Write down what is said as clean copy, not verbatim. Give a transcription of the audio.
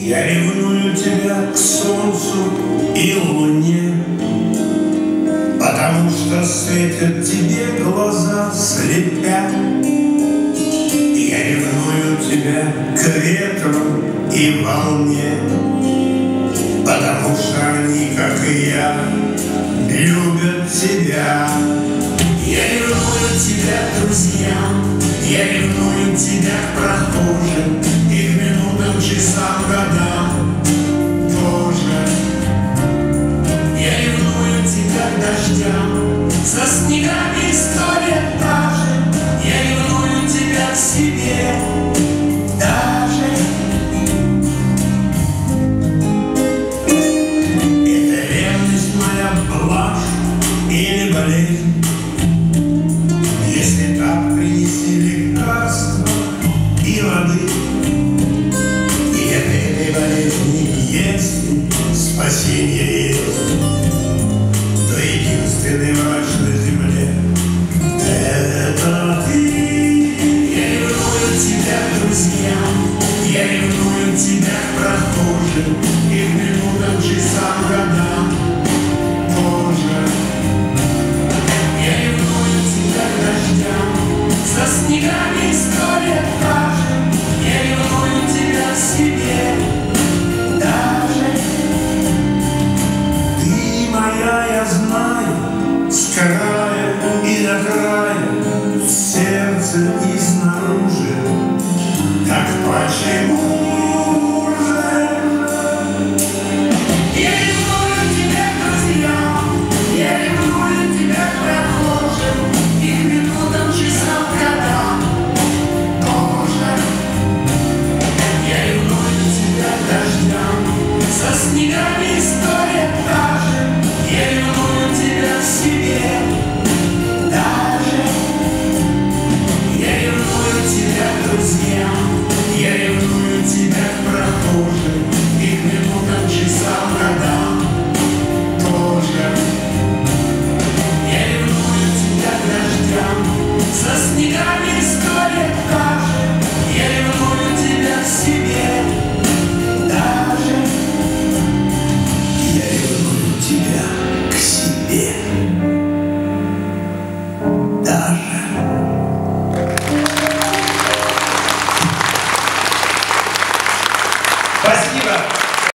Я ревную тебя к солнцу и луне, потому что светят тебе глаза, слепя. Я ревную тебя к ветру и волне, потому что они, как и я, любят тебя. Я ревную тебя к друзьям, я ревную тебя к прохожим и к минутам, часам, годам тоже. Я ревную тебя к дождям, со снегами история та же. Я ревную тебя к себе даже. Это ревность моя, блажь или болезнь. Если так, принеси лекарства и воды. И от этой болезни, если спасение есть, то единственный врач на земле — это ты. Я ревную тебя к друзьям, я ревную тебя к прохожим